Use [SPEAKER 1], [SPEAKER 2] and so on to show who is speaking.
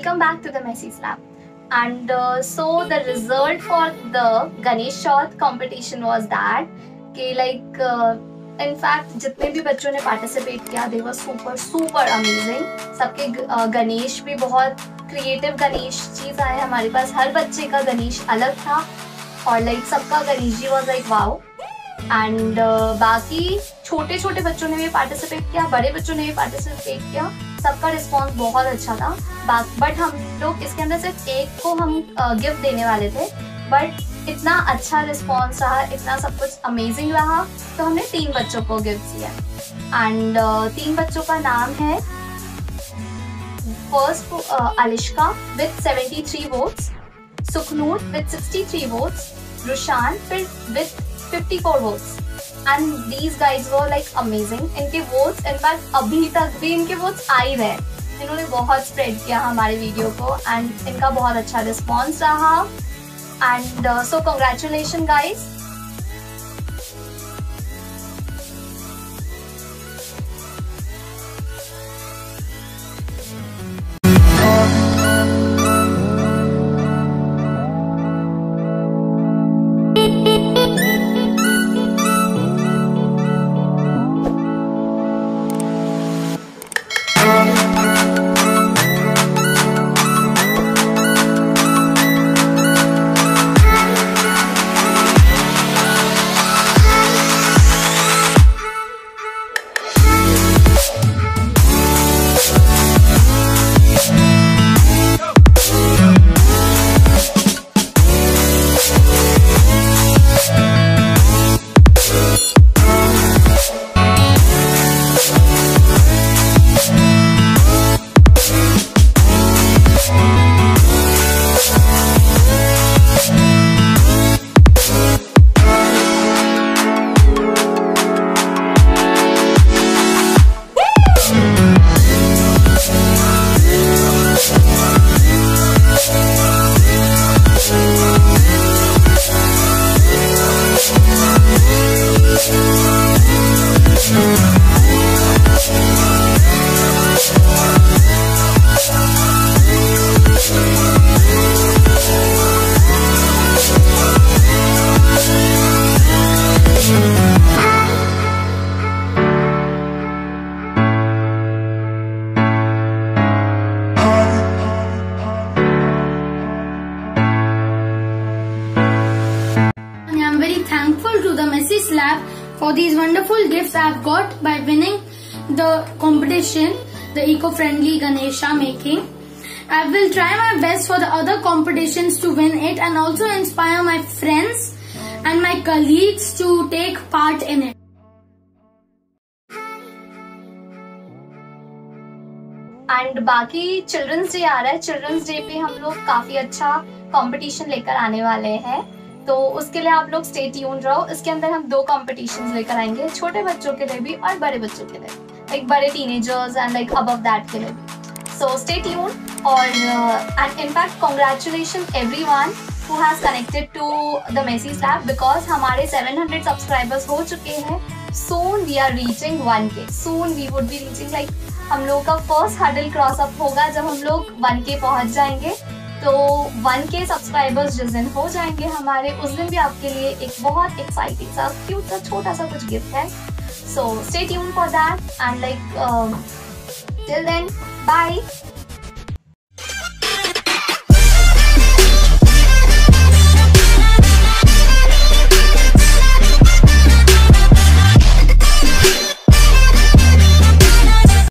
[SPEAKER 1] welcome back to the Messy Slap. And so the result for the Ganesh Chaut competition was that कि like in fact जितने भी बच्चों ने participate किया they were super amazing. सबके गणेश भी बहुत creative गणेश चीज़ आए हमारे पास. हर बच्चे का गणेश अलग था और like सबका Ganesh ji was like wow. And बाकी छोटे छोटे बच्चों ने भी पार्टिसिपेट किया, बड़े बच्चों ने भी पार्टिसिपेट किया. सबका रिस्पॉन्स बहुत अच्छा था. बट हम लोग इसके अंदर सिर्फ एक को हम गिफ्ट देने वाले थे, बट इतना अच्छा रिस्पॉन्स रहा, इतना सब कुछ अमेजिंग रहा, तो हमने 3 बच्चों को गिफ्ट दिया. एंड 3 बच्चों का नाम है, first Alishka with 73 votes, Sukhnoor with 63 votes, Rushan with 54 votes. And these guys were like amazing. इनके votes इनफैक्ट अभी तक भी इनके votes आ ही रहे. इन्होंने बहुत spread किया हमारे वीडियो को and इनका बहुत अच्छा response रहा. And so congratulations guys.
[SPEAKER 2] Thankful to the Messy Slap for these wonderful gifts I have got by winning the competition, the eco-friendly Ganesha making. I will try my best for the other competitions to win it and also inspire my friends and my colleagues to take part in it.
[SPEAKER 1] And बाकी children's day आ रहा है. Children's day पे हम लोग काफी अच्छा competition लेकर आने वाले हैं, तो उसके लिए आप लोग स्टे ट्यून रहो. इसके अंदर हम 2 कॉम्पिटिशन्स लेकर आएंगे, छोटे बच्चों के लिए भी और बड़े बच्चों के लिए, लाइक बड़े teenagers and like above that के लिए भी. So stay tuned. और and in fact congratulation everyone who has connected to the messy slap, because हमारे 700 सब्सक्राइबर्स हो चुके हैं. Soon we are reaching 1K. Soon we would be reaching, like हम लोग का फर्स्ट हर्डल क्रॉस अप होगा जब हम लोग 1K पहुंच जाएंगे. तो 1K सब्सक्राइबर्स जिस दिन हो जाएंगे हमारे, उस दिन भी आपके लिए एक बहुत एक्साइटिंग सा क्यूट सा छोटा सा कुछ गिफ्ट है. So stay tuned for that and like till then bye.